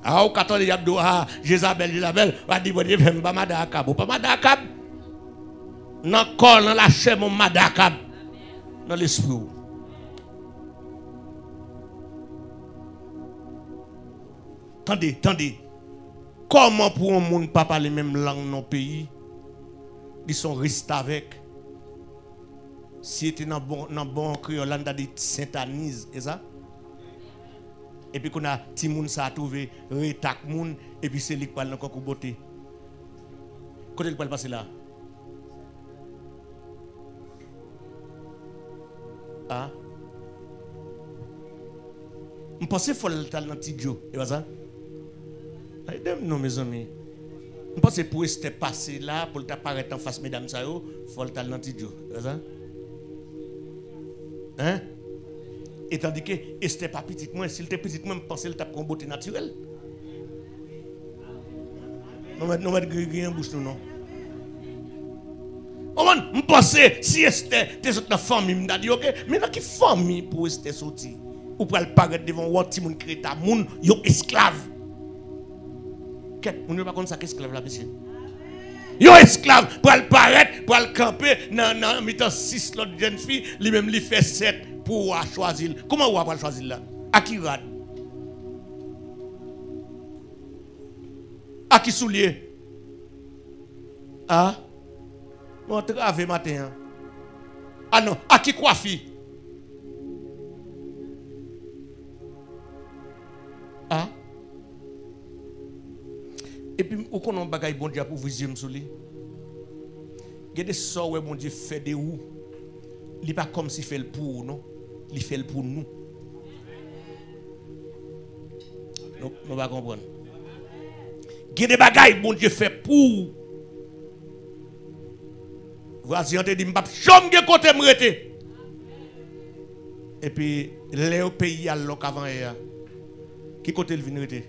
Ah, au 14 y a dit, ah, Jézabel, va dire, bon Dieu, fais pas madakab. Ou pas madakab. Dans le corps, dans la chair, mon madakab. Dans l'esprit. Attendez. Comment pour un monde pas parler même langue dans le pays? Ils sont restés avec. Si c'était dans bon créole, on a dit Saint-Anise, c'est ça? Et puis qu'on a petit monde ça a trouvé rétac monde et puis c'est lui qui parle encore pour beauté. Côté il parle passer là. Ah. Je pense qu'il faut le talent de Tidjo, et ça? Non, mes amis. Je pense que pour rester passé là, pour apparaître en face, mesdames, il faut le talent de Tidjo, c'est ça? Hein? Et tandis que c'était pas petit, moi, s'il était petit, moi, je pensais qu'il avait une beauté naturelle. Non, mais griller en bouche, non. Je pensais, si c'était une famille, je me dis, ok, mais dans quelle famille pour rester sorti? Ou pour aller paraître devant un petit monde créé ta monde, yo esclave. On ne pas comme ça qu'esclave là, monsieur. Yo esclave pour aller paraître, pour aller camper dans mettant 6 l'autre jeune fille, lui-même lui fait 7 pour choisir. Comment on va choisir là? À qui rade? À qui soulier? Ah? Mon travail matin. Ah non, à qui coiffe? Ah? Et puis, où qu'on a un bagage bon Dieu pour vous dire, il y a des sorts où bon Dieu fait de où. Il n'est pas comme s'il fait le pour nous, il fait le pour nous. Donc, nous ne pouvons pas comprendre. Il y a des bagages bon Dieu fait pour. Voici, on te dit, je ne vais pas jamais côté me. Et puis, les pays à l'ok avant hier. Qui côté il vient rester?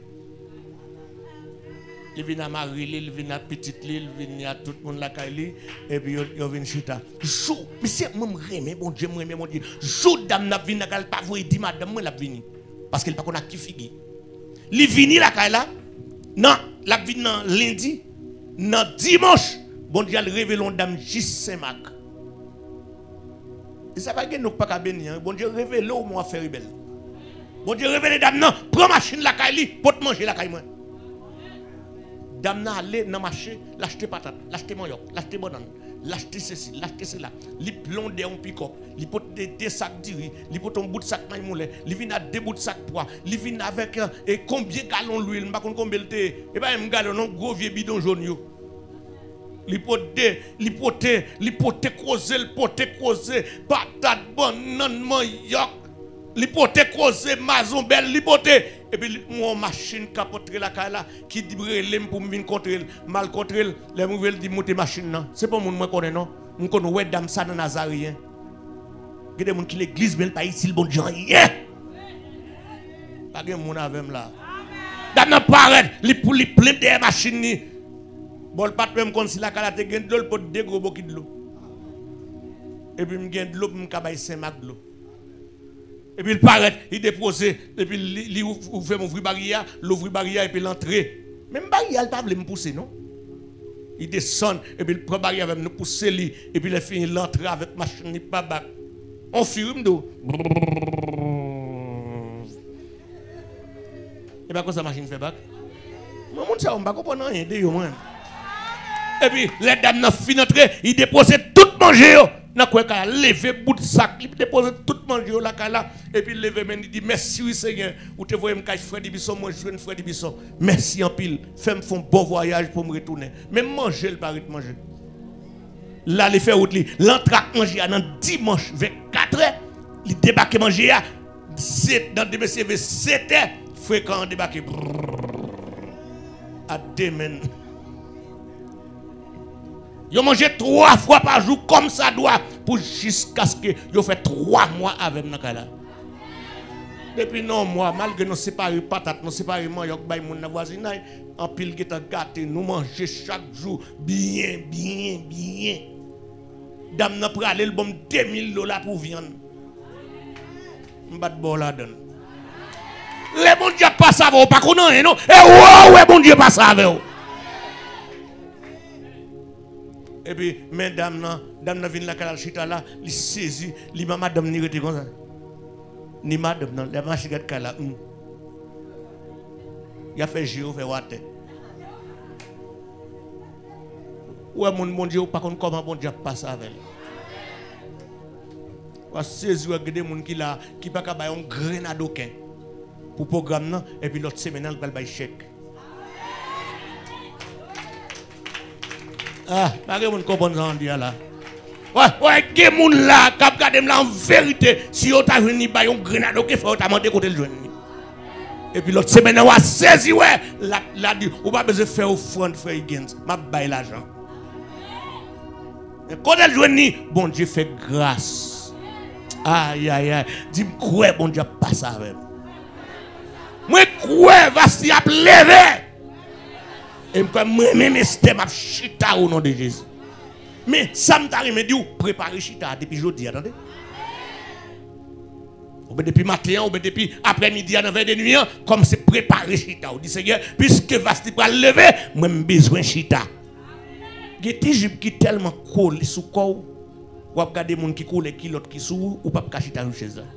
Il vient à Marie, il vient à Petite Lille, il vient à tout le monde la Kaili, et puis il vient chita. Jou, mais c'est moi me bon Dieu, mon Dieu. Jou dame n'a vinn la pas vous dit madame moi la vinn parce qu'elle pas connait qui figue. Il vient la Kaila. Non, la vinn lundi, non dimanche, bon Dieu le révélon dame juste Saint-Marc. Et ça va gagner nous pas ka bénir, bon Dieu révèle au moi faire rebelle. Bon Dieu révèle dame non, prends machine la Kaili pour te manger la Kaili moi. Dame n'a allé dans le marché, l'acheter patate, l'acheter manioc, l'acheter banane, l'acheter ceci, l'acheter cela. Li plondé en pick-up, li pot des sacs de riz, li pot un bout de sac maïmoulé, li vient à 2 bouts de sac poids, li vient avec et combien de gallons d'huile, m'pa combien de et ben me gallon non gros vieux bidon jaune yo. Li pote croiser, patate, banane, manioc, li pote croiser, mazon belle, li pote. Et puis, mon machine capote la kala qui dit relève pour me venir contre elle, mal contre elle, les nouvelles dit monter machine non. C'est pas mon moi connais non. On connaît ouais dame ça dans Nazarien. Il y a des gens qui l'église belle pas ici le bon Dieu. Pas de monde avec là. Dame n'a paraît, li pour li plein de machine ni. Bon pas même comme si la kala te gagne de l'eau pour deux gros bouquets de l'eau. Et puis me gagne de l'eau pour me cabaye Saint-Marc de l'eau. Et puis il paraît, il dépose, et puis il ouvre mon barrière, l'ouvre barrière et puis l'entrée. Même barrière, il ne peut pas me pousser, non? Il descend, et puis il prend barrière avec nous pousser, et puis il finit l'entrée avec machine, il pas bac. On fume d'eau. Et bien, comment ça machine fait bac? Moi, je ne comprends pas rien de moi. Et puis, les dames n'ont fini d'entrer, ils déposent tout manger. N'a quoi qu'à lever bout de sac, il dépose tout manger là là et puis lever men il dit merci oui Seigneur, ou te voyez me cache Freddy Bisson, moi je suis Freddy Bisson. Merci en pile, fais-moi un bon voyage pour me retourner. Même manger le parit manger. Là les faire route li, l'entraque manger dans dimanche 24h, il débarque manger c'est dans DBCV 7h, fréquent débarquer. À demain. Yo mangé 3 fois par jour comme ça doit pour jusqu'à ce que yo fait 3 mois avec nous là. Depuis non mois malgré nous séparer patate, nous séparer manioc bay moun na voisinage, en pile qui t'a gâté, nous manger chaque jour bien. Dame n'a pralé le bon $2000 pour viande. M'bat bon la donne. Les bon Dieu pas ça va pas connaître non. Et ouais bon Dieu pas ça avec vous. Et puis mesdames dame vient la calal chita là, il saisit, li madame ni rete comme ça. Ni madame non, la machine de cala. Il a fait géo fait water. Ouais mon Dieu pas connaître comment bon Dieu passe avec. Wa saisi wa gade moun qui pas ka bay un grenade aucun pour programme nan et puis l'autre semaine il va bay chèque. Ah, pas que moun comprendre ça on dit là. Ouais, que moun là k'ap gade là en vérité si on t'a venu bay un grenade aucun faut t'a mandé côté le joindre. Et puis l'autre semaine on saisi ouais la dit ou pas besoin faire offrande frère Higgins, m'a bay l'argent. Et quand elle joindre bon Dieu fait grâce. Aïe aïe aïe, dis-moi quoi bon Dieu passe avec moi quoi va s'y a lever et moi même c'était ma chita au nom de Jésus mais ça me t'arrive me dit préparer chita depuis jeudi attendez ou depuis matin ou depuis après-midi à 9h de nuit comme c'est préparer chita ou dit Seigneur puisque va s'y pas lever moi j'ai besoin chita geti jupe qui tellement colle sous corps ou regarder moun qui coule qui l'autre qui sous ou pas cacher ta chez eux.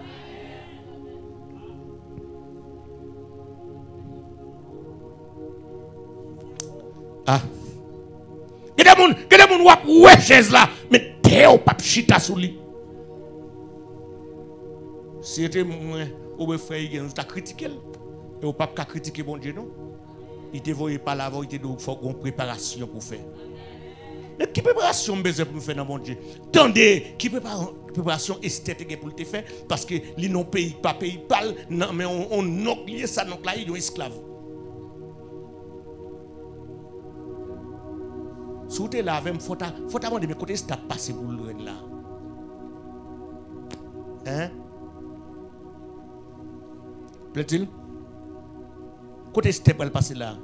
Ah. Gade moun wap ouais chaise là mais t'es ou pas chita sous lui. C'était moi ou be frère il t'a critiqué et ou pas critiquer bon Dieu non. Il te voyait pas là, il te dit faut une préparation pour faire. Mais qui préparation besoin pour faire dans mon Dieu? Tendez, qui préparation esthétique pour le faire parce que les non pays pas pays parle non mais on lié ça donc là ils sont esclaves. Si tu es là avec faut demander mais côté ça passer pour le là. Hein? Plaît-il? Côté step elle passer là.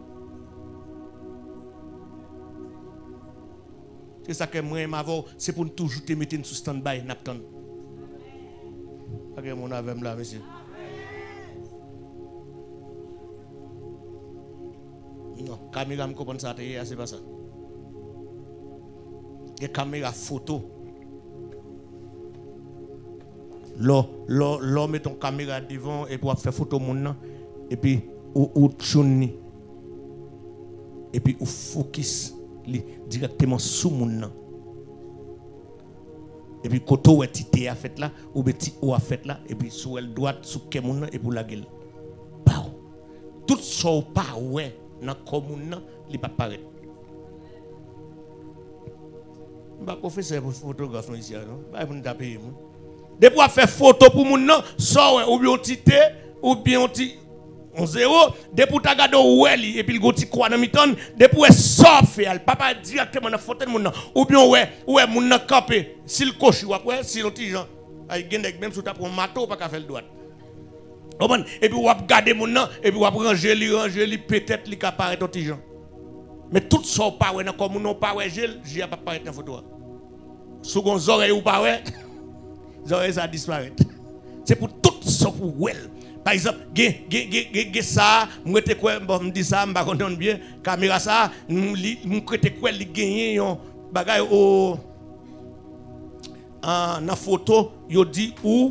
C'est ça que moi m'avons c'est pour toujours te mettre sous stand-by Napton. OK mon avec là monsieur. Non, caméra me comprend ça c'est pas ça. Les caméras photo. L'homme met ton caméra devant et pour faire photo mon et puis ou tchouni et puis ou focus directement sous mon et puis koto est tité a fait là ou petit ou a fait là et puis sous elle droite sous kemoun et pour la gueule pas tout ça pas ouais dans commune li pas paraître ba professeur pour photographe ici non ba pour nous taper moun depuis à faire photo pour moun non ça ouais ou bien tité ou bien on zéro depuis ta gade ouais et puis le goti quoi dans miton depuis ça fait elle papa directement dans photo moun ou bien ouais moun nan camper s'il coche ou après si l'autre gens ay gen même sous ta pour mato pas ka faire droite et puis ou regarder moun nan et puis ou ranger li peut-être li ka paraître autre gens mais tout ça pas ouais comme non pas ouais j'ai pas paraître dans photo sous gon oreille ou pas ouais oreilles ça disparaît c'est pour tout ça pour well. Par exemple, ça, moi te quoi me dit ça, me pas comprendre bien, caméra ça, me crete quoi li gagner yon bagay au na photo, yo dit ou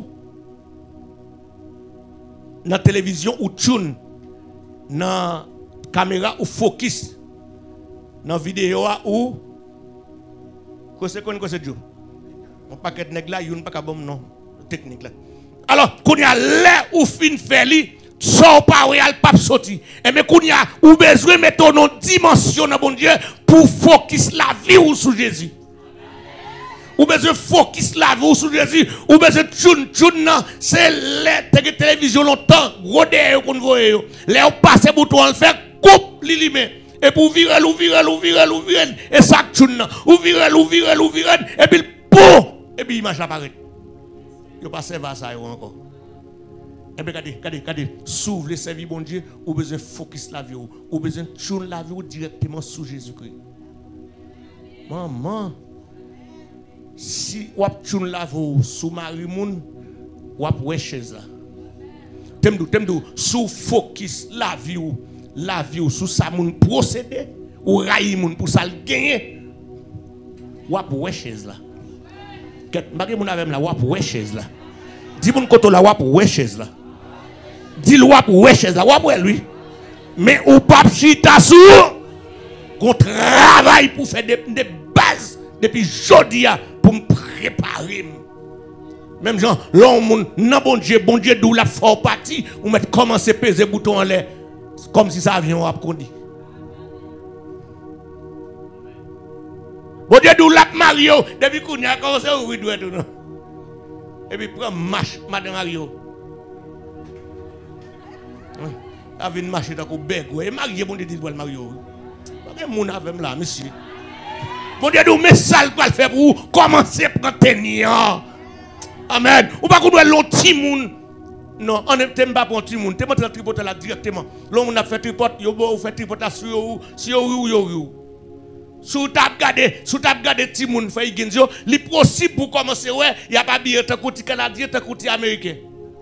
na télévision ou tune na caméra ou focus na vidéo ou quoi c'est jour. On paquet nèg là, yon pas ka bon non technique là. Alors, quand il y a l'air ou fin fait li, ça pas réel pas sorti. Et mais quand il y a ou besoin mettre une dimension dans bon Dieu pour focus la vie ou sur Jésus. Ou besoin focus la vie ou sur Jésus. Ou besoin tchoun non, c'est les télévision longtemps, rodé qu'on voit yo. Les on passe bouton on fait coupe li limé. Et pour virer et ça tchoun non. Ou virer et puis pour et puis image apparaît. Yo pas servir ça encore. Et bien regardez, s'ouvre le service bon Dieu, ou besoin focus la vie ou besoin tune la vie directement sous Jésus-Christ. Maman, si ou tune la vie sous Marie moun, ou ouais chez là. T'aime sous focus la vie ou sous ça moun procéder ou raï moun pour ça le gagner. Wap ouais chaise là. Bagay moun avem la wap ouais chaise là. Dis moun koto la wap ouais chaise là. Dis le wap ouais chaise là, wap ouais lui. Mais ou pas chita sou qu'on travaille pour faire des bases depuis jodi pour me préparer. Même gens, l'homme, non bon Dieu, d'où la fort partie, ou mettre commencer à peser bouton en l'air, comme si ça avion a conduit. Bon Dieu, d'où la Mario, depuis qu'on a commencé à ouvrir tout, non? Et puis prend marche, Madame Mario. Avec une marche dans le bec, et Mario, bon Dieu, dit Mario. Pas mon avec là, monsieur. Bon Dieu, d'où mes sales pour le faire pour commencer à prendre tenir. Amen. Ou pas qu'on doit l'autre petit monde. Non, on n'aime pas pour petit monde. Tu montres le tripote là directement. L'homme a fait tripote, yo fait tripote là sur yo. Sous tap gade petit monde fait genzo, li possible pour commencer ouais, il y a pas bien tant côté canadien tant côté américain.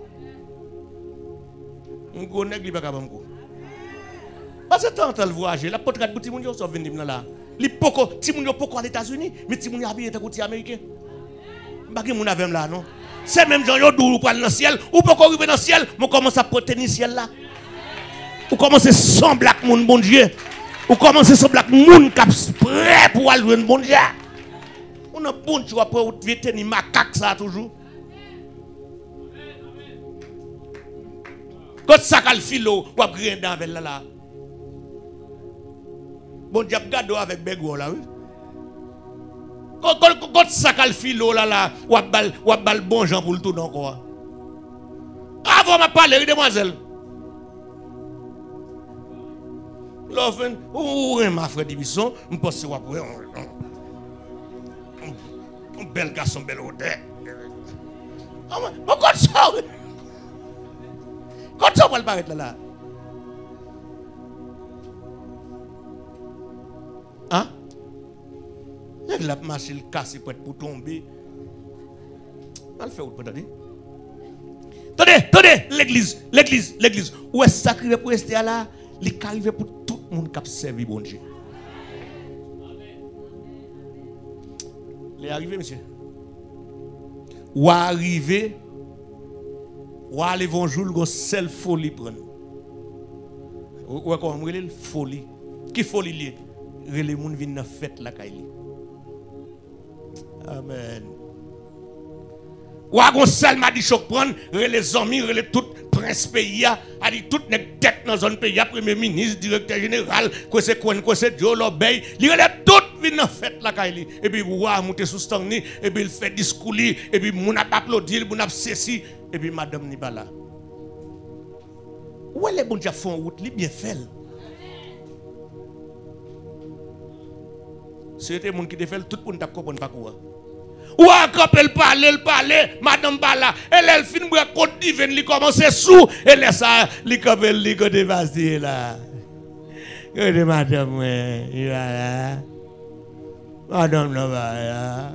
On connaît li pas capable ko. Parce que tant le voyager, la pote gade petit monde yo so venir là. Li poko petit monde yo poko aux États-Unis, mais petit monde habillé tant côté américain. Pas que mon avec là non. C'est même gens yo dou pour aller dans le ciel ou pas arriver dans le ciel, on commence à porter le ciel là. Ou commence à sembler avec mon bon Dieu. Ou commence à sembler avec mon cap prêt pour aller dans bon Dieu. On a bon Dieu après ou vite ni macaque ça toujours. Quand ça cal filo ou rien dans avec là. Bon Dieu garde avec bego là oui. Quand ça cal filo là ou bal bon gens pour le tout encore. Avant m'a parler demoiselle. L'offre ou ma frère Division, me pense ou après un bel garçon bel odeur. Quand ça va le paraître là. Hein? La machine cassée pour tomber. On le fait autre attendez. Attendez, l'église. Où est-ce que ça pour rester là? Il arrive pour tout le monde qui a servi bon Dieu. Il est arrivé, monsieur. Ou arrivé, ou aller bonjour, le seul folie prendre. Ou quoi, on relève folie. Qui folie lié? Les gens viennent dans la fête la Kaili. Amen. Ou à gon seul m'a dit choc prendre, les amis, les tout prince pays a dit toute nek tête dans zone pays, premier ministre, directeur général, quoi c'est Joe l'obey, il relève tout vient dans fête la Kaili. Et puis roi monter sous stangni, et puis il fait discours et puis mon a applaudir, mon a ceci et puis madame ni pas là. Où est les bon Dieu font route, li bien fait. C'était monde qui te fait tout le monde t'a comprendre pas quoi. Ou quand elle parle, madame parle, elle fin pour côte divine, elle commence sous, et laisse ça, elle comme elle côté vasti là. Que madame voilà. Madame là là.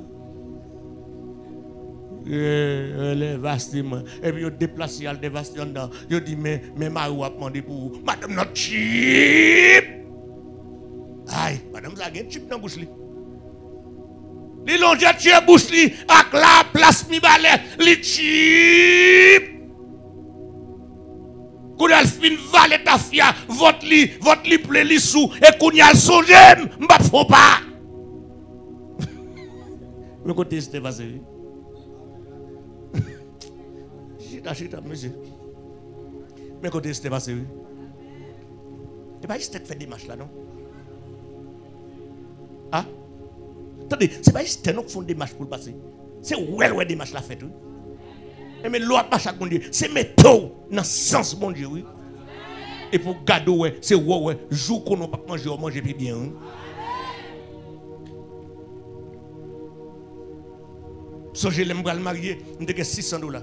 Elle vasti et puis il déplace elle dévaste dedans. Je dis mais Marie a demandé pour madame notre chip. Aïe, madame ça a un chip dans bouche li. Li longe tire bouche li ak la place mi balai li chip. Kounal fin valet ta fia vote li ple li sou et kounal songe m'pa faut pas. Me côté c'était passé. Chita monsieur. Me côté c'était passé. Et pas juste fait des marches là non. Ah? Attendez, c'est pas juste nous qui font des marches pour le passer. C'est ouais des marches la fête. Oui. Mais l'autre marche à conduire, c'est méthode dans le sens bon Dieu. Oui. Et pour garder, ouais, c'est ouais, jour qu'on n'a pas mangé, on mange plus bien. Oui. So je l'aime le marier, je me dis $600.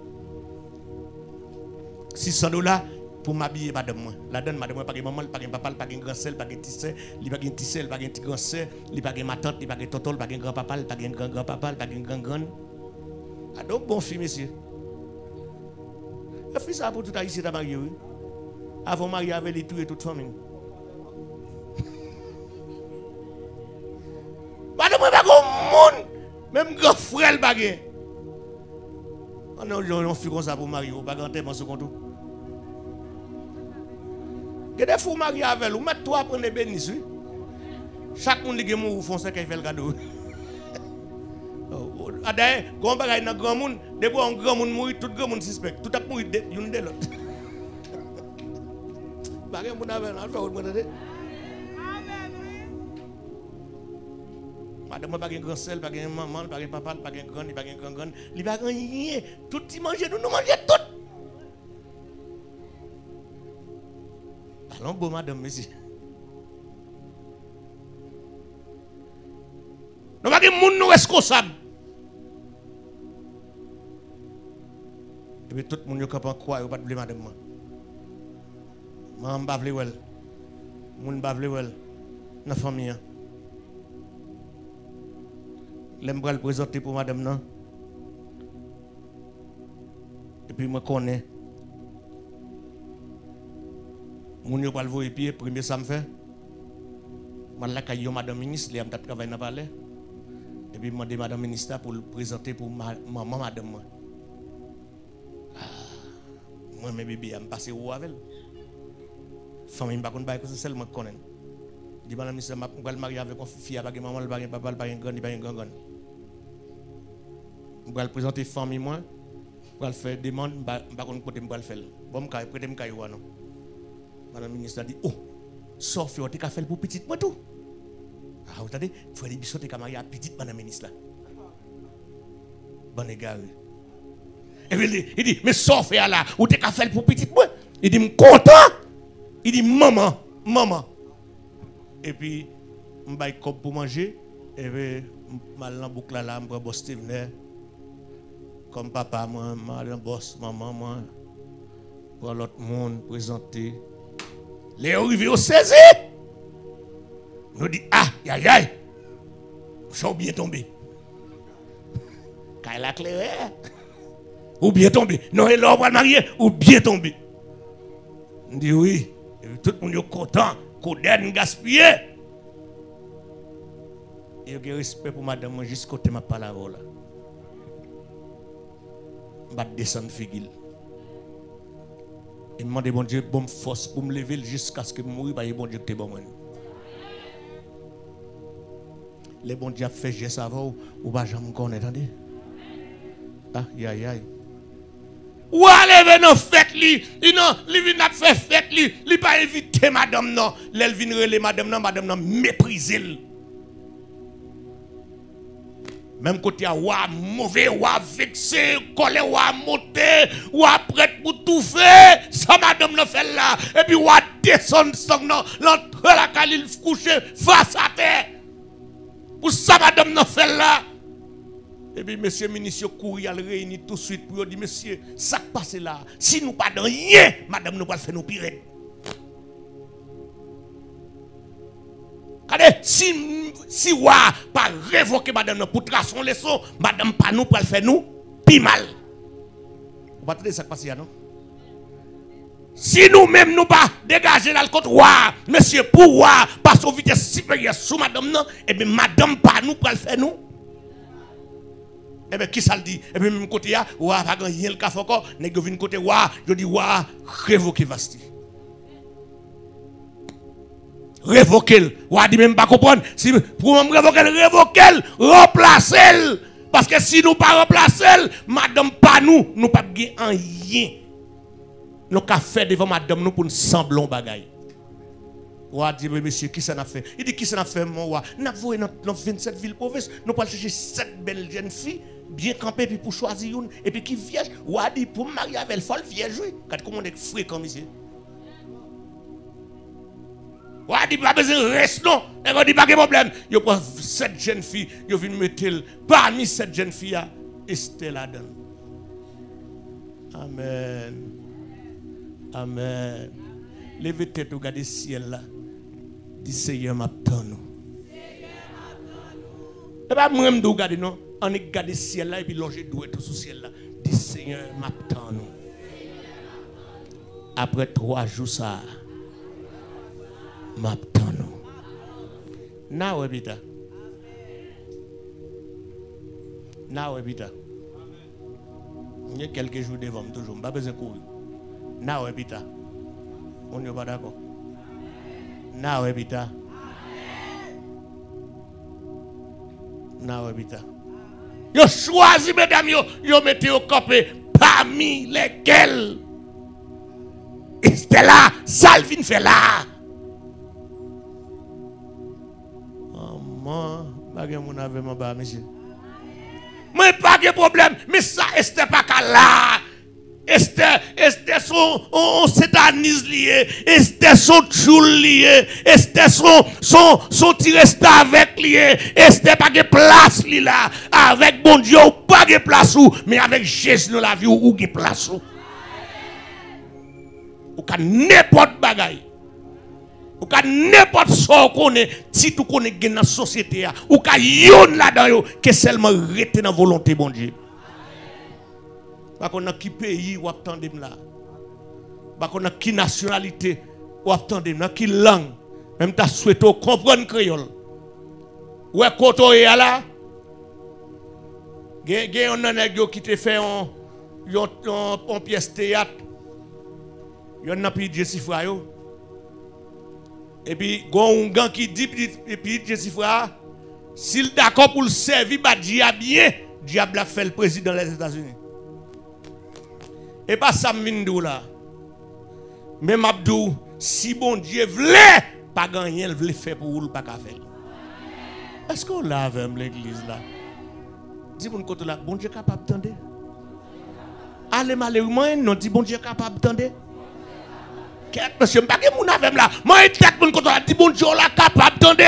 $600 pour m'habiller madame moi. La donne madame moi pas de maman, pas de papa, pas de grand sœur, pas de petit sœur, il pas de petit sœur, pas de petit grand sœur, il pas de ma tante, il pas de tonton, pas de grand papa, pas de grand papa, pas de grand. Ah donc bon fille monsieur. fait ça pour tout Haïtien à marier. Avant marier avec les tuer toute famille. Madame, pas comme monde, même grand frère le baguette. On fait comme ça pour marier, pas grand thème en second tout. Que des fous mariés avec vous, mettez toi prendre des bénisses. Chaque monde qui est mort, font ça qu'il fait le cadeau. D'ailleurs, quand on a un grand monde, depuis un grand monde mourit, tout grand monde suspect. Tout a mourit l'une de l'autre. Bagay moun avec on fait autre monde. Madame pas gen grand sel, pas gen maman, pas gen papa, pas gen grand, pas gen grand, il pas rien. Tout ti manger nous manger tout. Allons bon madame monsieur. Nous pas gen moun nous responsable. Et puis tout le monde capable croire pas de madame moi. Maman pas vle wel. Moun pas vle wel. Dans famille. L'aime le présenter pour madame non. Et puis moi connais. Moun yo pas le voir pied premier ça me fait. Moi la caillou madame ministre, les am travail dans palais. Et puis demander madame ministre pour le présenter pour maman madame moi. Moi mes bébés am passer où avec. Famille pas connait pas seulement connaît. Dit madame ministre m'a pas marier avec une fille avec maman pas papa pas grand pas grand. Je vais présenter famille moi, je vais faire demande, je vais côté me faire. Bon me prêter me caillou non. Madame ministre dit oh, sauf tu as fait pour petite moi tout. Ah vous attendez, faut aller bisouter ka marier à petite madame ministre là. Bon égard. Et puis il dit mais sauf là, ou tu as fait pour petite moi. Il dit me content. Il dit maman. Et puis je vais cop pour manger et puis mal dans boucle là, je prends boss Stevener. Comme papa, moi, le boss, maman, moi, pour l'autre monde présenter. Les arrivés au 16, nous dit ah, aïe, je suis bien tombé. Quand il a clairé, ou bien tombé. Non, il a pas marié, ou bien tombé. On dit oui, et tout le monde est content, qu'on donne gaspillé. Et il y a respect pour madame, jusqu'au côté ma parole. Je vais descendre figil. Et demande bon Dieu bonne force pour me lever jusqu'à ce que je mourisse par bon Dieu que bon moi. Les bon Dieu a fait geste avant ou pas jamais connaître attendez. Ah aïe. Ou aller dans fête li, non, li vinn a faire fête li pas inviter madame non, l'elle vinn relé madame non mépriser. Même côté à wa mauvais, wa vexé, collé, wa monté, wa prêt pour tout faire, ça madame le fait là, et puis wa descendre sang non, l'entre la calil coucher face à terre. Pour ça madame le fait là. Et puis monsieur ministre couri à le réunir tout de suite pour dire monsieur, ça passe là, si nous pas dans rien, madame nous va faire nous pire. Si wa pas révoquer madame pour tracer son leçon, madame pas nous pour le faire nous pi mal. Vous pas entendre ça passe là non? Si nous même nous pas dégager dans le compte wa monsieur pour wa passer au vitesse supérieure sous madame non et bien madame pas nous pour le faire nous. Et bien qui ça le dit? Et bien même côté là wa pas rien le café encore, nèg vinn côté wa, je dis wa révoquer vasti. Révoquer, ou a dit même pas comprendre. Si pour me révoquer, remplacer. Parce que si nous pas remplacer, madame pas nous pas gagner rien. Nous ka fait devant madame nous pour nous semblant bagaille. Ou a dit monsieur qui ça n'a fait? Il dit qui ça n'a fait moi? N'a voyé dans 27 villes provinces, nous pas chercher 7 belles jeunes filles bien campées puis pour choisir une et puis qui vierge. Ou a dit pour marier avec elle, faut le vierge. Quand comment on est fréquent monsieur? Ou a dit pas besoin de reste non, et on dit pas de problème. Yo prend 7 jeunes filles, yo vinn mettre parmi 7 jeunes filles Estelle Adan. Amen. Amen. Levez tête ou regardez ciel là. Dis Seigneur m'attend nous. Et pas moi me regarder non, on regarde ciel là et puis longer doué tout sous ciel là. Dis Seigneur m'attend nous. Après 3 jours, ça. M'attends nous. Na webita. Na webita. Il y a quelques jours devant toujours. Je pas besoin de courir. Na webita. On n'est pas d'accord. Na webita. Na webita. Yo choisi mesdames yo mettez au copé parmi lesquels c'était là, Salvin fait là. Moi, je mon avec mon bas, monsieur. Moi, pas de problème, mais ça, c'était pas qu'à là. C'était son sétanise lié, c'était son tchoul lié, c'était son tiresta avec lié, c'était pas de place li là. Avec bon Dieu, pas de place ou, mais avec Jésus dans la vie ou de place ou. Ou ka n'importe bagaille. Ou ka n'importe so connaît, si tout connaît dans la société ou ka yon là-dedans que seulement rester dans volonté bon Dieu. Pas qu'on a qui pays ou attendez là. Pas qu'on a qui nationalité ou attendez là, qui langue. Même ta souhaité comprendre créole. Ouais koto est là. Gen on a qui te fait on pièce théâtre. Yon n'a plus Jessifra yo. Et puis gon gang qui dit et puis Jessifra s'il d'accord pour le servir ba dia bien, diable a fait le président des États-Unis. Et pas ça m'vindou là. Même Abdou, si bon Dieu voulait pas gagner, il voulait faire pour ou pas faire. Est-ce qu'on l'a avec l'église là? Dis-moi côté là, bon Dieu capable d'entendre. Allez malheureusement, non dit bon Dieu capable d'entendre. Qu'est-ce monsieur pas que mon avec là. Moi il tête mon côté là, dit bon Dieu là capable d'entendre.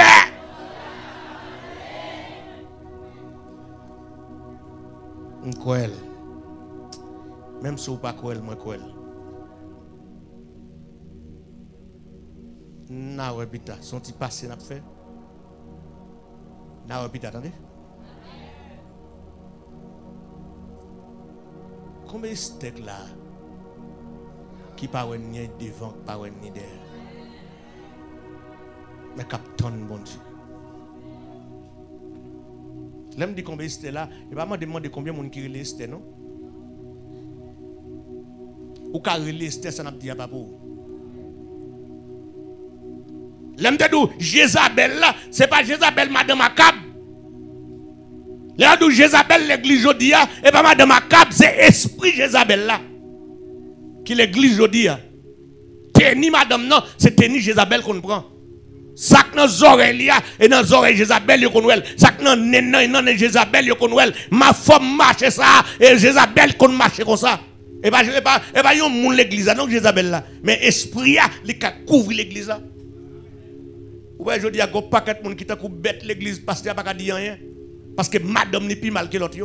M'croel. Même si vous pas cruel, moi cruel. Na webita, son petit passé n'a fait. Na webita, attendez. Combien de steaks là qui pas ni devant, pas ni derrière. Mais captain bon Dieu. L'aime dit combien de steaks là, il va me demander combien de monde qui relève steaks non? Ou ka relester ça n'a dit pas pour. L'aime te dou Jézabel là, c'est pas Jézabel madame Akab. L'aime dou Jézabel l'église jodia et pas madame Akab, c'est esprit Jézabel là. Qui l'église jodia. Teni madame non, c'est teni Jézabel qu'on prend. Sak nan oreilles et dans oreilles Jézabel yo konwel. Sak nan nan Jézabel yo konwel. Ma femme marche ça et Jézabel kon marche comme ça. Et pas yon moun l'église non Jézabel là, mais esprit a li ka couvrir l'église là. Ou je dis a go paquet moun qui ta kou bête l'église parce qu'il pas ka di rien parce que madame ni plus mal que l'autre yo.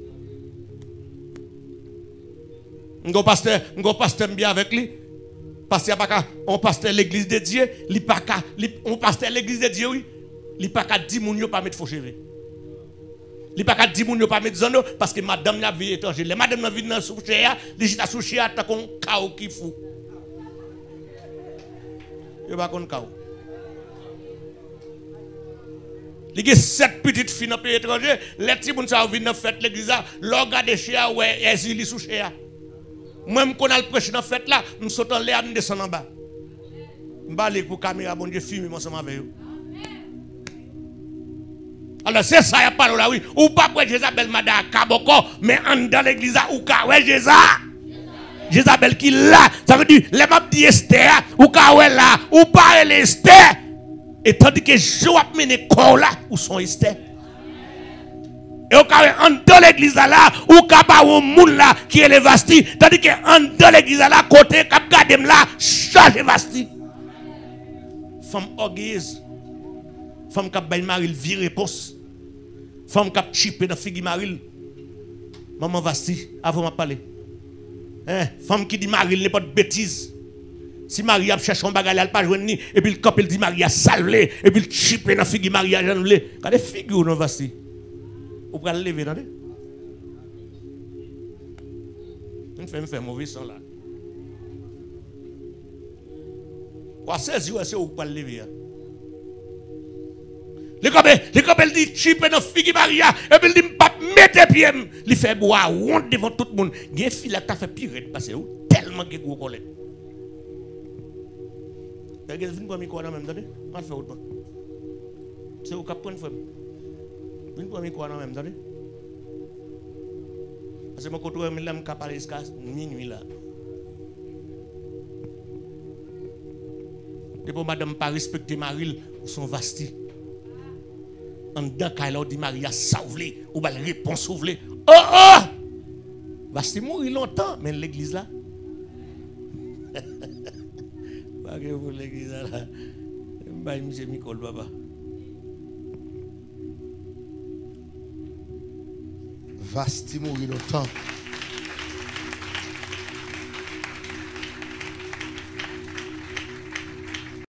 Ngo pasteur bien avec lui. Parce qu'il pas ka on pasteur l'église de Dieu, li pas ka on pasteur l'église de Dieu oui, li pas ka di moun yo pas mettre faux cheveux. Il pas qu'à dire moun yo pas mettre zone parce que madame n'a vie étranger. Les madame n'a vie dans souché a, li jita souché a ta kon kao qui fou. Yo pas kon kao. Li gen 7 petites filles dans pays étranger, les petits moun sa vinn dans fête l'église là, l'on garde chez a ouais exili souché a. Moi qu'on a le prêcher dans fête là, nous sautons l'air nous descend en bas. M'balé pour caméra bon Dieu filmer ensemble avec eux. Alors c'est ça, il n'y a pas là, oui. Ou pas pour Jézabel Mada Kaboko, mais en dans l'église, ou ka ouais Jézabel qui là, ça veut dire, les map dit Esther, ou ka ouais là, ou pas elle Esther. Et tandis que je vais mener corps là, où sont Esther. Et ou ka ouais en dans l'église là, ou ka ba ou moun là, qui est le vasti, tandis que en dans l'église là, côté, kap gadem là, charge vasti. Femme orgueilleuse. Femme qui baille maril vire poste. Femme qui chipé dans figi maril. Maman vasti avant m'a parler. Femme qui dit maril n'est pas de bêtise. Si Marie a cherché un bagage, elle pas joindre ni et puis le couple dit Marie a salvé et puis le chipé dans figi Marie a janvelé. Quand des figures non vasti. Ou pour lever attendez. On fait mauvais son là. Quoi 16 c'est où pas lever. Les copains dit chip dans figi Maria et puis il dit pas mettre pied, il fait boire honte devant tout le monde. Gen fille là t'a fait pire parce que tellement que gros colère. Vous venez pour micro dans même temps, on fait autre. C'est au cap prendre frère. Venez pour micro dans même temps. Parce que mon côté là me parler jusqu'à minuit là. Depuis madame pas respecter Maril son vasti. En dedans quand elle dit Maria sauvé ou ba réponse sauvé. Oh! Vasti mourir longtemps mais l'église là. Pas que pour l'église là. Bah monsieur Nicole papa. Vasti mourir longtemps.